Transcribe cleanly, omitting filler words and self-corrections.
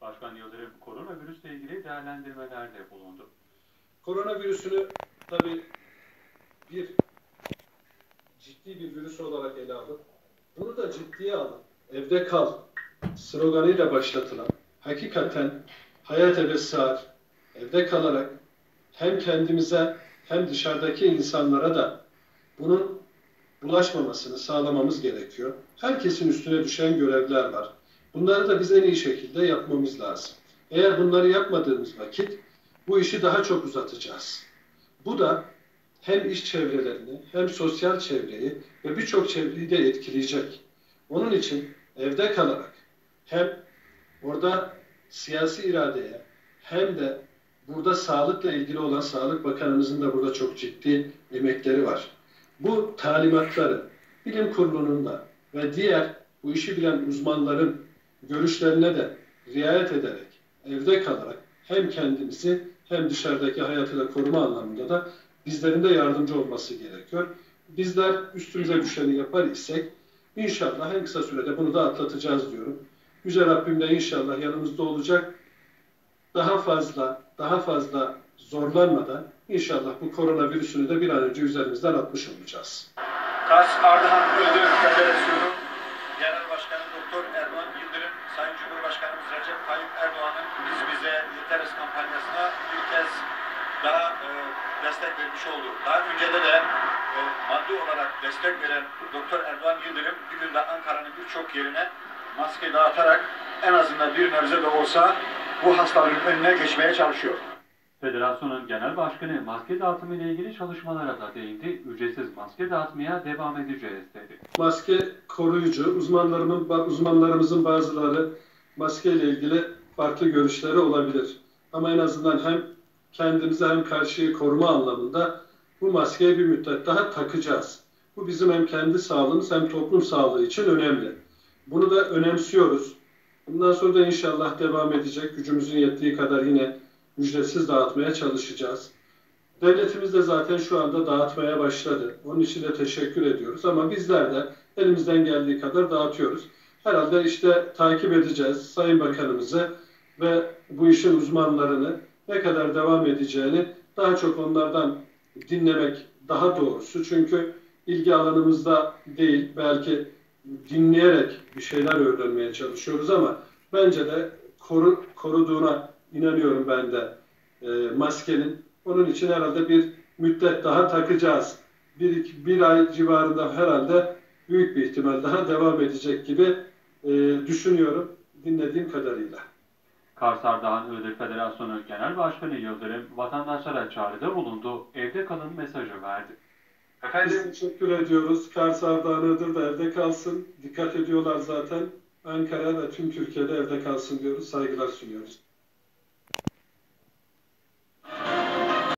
Başkan Yıldırım koronavirüsle ilgili değerlendirmelerde bulundu. Koronavirüsünü tabii ciddi bir virüs olarak ele alıp, bunu da ciddiye alıp, evde kal sloganıyla başlatılan, hakikaten hayat eve sığar, evde kalarak hem kendimize hem dışarıdaki insanlara da bunun bulaşmamasını sağlamamız gerekiyor. Herkesin üstüne düşen görevler var. Bunları da biz en iyi şekilde yapmamız lazım. Eğer bunları yapmadığımız vakit bu işi daha çok uzatacağız. Bu da hem iş çevrelerini hem sosyal çevreyi ve birçok çevreyi de etkileyecek. Onun için evde kalarak hem orada siyasi iradeye hem de burada sağlıkla ilgili olan Sağlık Bakanımızın da burada çok ciddi emekleri var. Bu talimatları bilim kurulunun da ve diğer bu işi bilen uzmanların görüşlerine de riayet ederek, evde kalarak hem kendimizi hem dışarıdaki hayatı da koruma anlamında da bizlerin de yardımcı olması gerekiyor. Bizler üstümüze düşeni yapar isek inşallah en kısa sürede bunu da atlatacağız diyorum. Yüce Rabbim de inşallah yanımızda olacak. Daha fazla zorlanmadan inşallah bu koronavirüsünü de bir an önce üzerimizden atmış olacağız. Kars Ardahan Ödül Federasyonu Genel Başkanı Doktor Erdoğan Yıldırım, Sayın Cumhurbaşkanımız Recep Tayyip Erdoğan'ın Biz Bize Yeteriz kampanyasına bir kez daha destek vermiş oldu. Daha önce de maddi olarak destek veren Doktor Erdoğan Yıldırım bir günde Ankara'nın birçok yerine maske dağıtarak en azından bir nebze de olsa bu hastalığın önüne geçmeye çalışıyor. Federasyonun genel başkanı maske dağıtımı ile ilgili çalışmalara da değindi. Ücretsiz maske dağıtmaya devam edeceğiz dedi. Maske koruyucu, uzmanlarımızın bazıları maske ile ilgili farklı görüşleri olabilir. Ama en azından hem kendimize hem karşıyı koruma anlamında bu maskeyi bir müddet daha takacağız. Bu bizim hem kendi sağlığımız hem toplum sağlığı için önemli. Bunu da önemsiyoruz. Bundan sonra da inşallah devam edecek. Gücümüzün yettiği kadar yine ücretsiz dağıtmaya çalışacağız. Devletimiz de zaten şu anda dağıtmaya başladı. Onun için de teşekkür ediyoruz. Ama bizler de elimizden geldiği kadar dağıtıyoruz. Herhalde işte takip edeceğiz Sayın Bakanımızı ve bu işin uzmanlarını ne kadar devam edeceğini daha çok onlardan dinlemek daha doğrusu. Çünkü ilgi alanımızda değil, belki dinleyerek bir şeyler öğrenmeye çalışıyoruz ama bence de koruduğuna inanıyorum ben de maskenin. Onun için herhalde bir müddet daha takacağız. Bir ay civarında herhalde büyük bir ihtimal daha devam edecek gibi düşünüyorum dinlediğim kadarıyla. Kars Ardahan Iğdır Federasyonu Genel Başkanı Yıldırım vatandaşlara çağrıda bulundu, evde kalın mesajı verdi. Biz teşekkür ediyoruz. Kars Ardahan Iğdır da evde kalsın. Dikkat ediyorlar zaten. Ankara ve tüm Türkiye'de evde kalsın diyoruz. Saygılar sunuyoruz.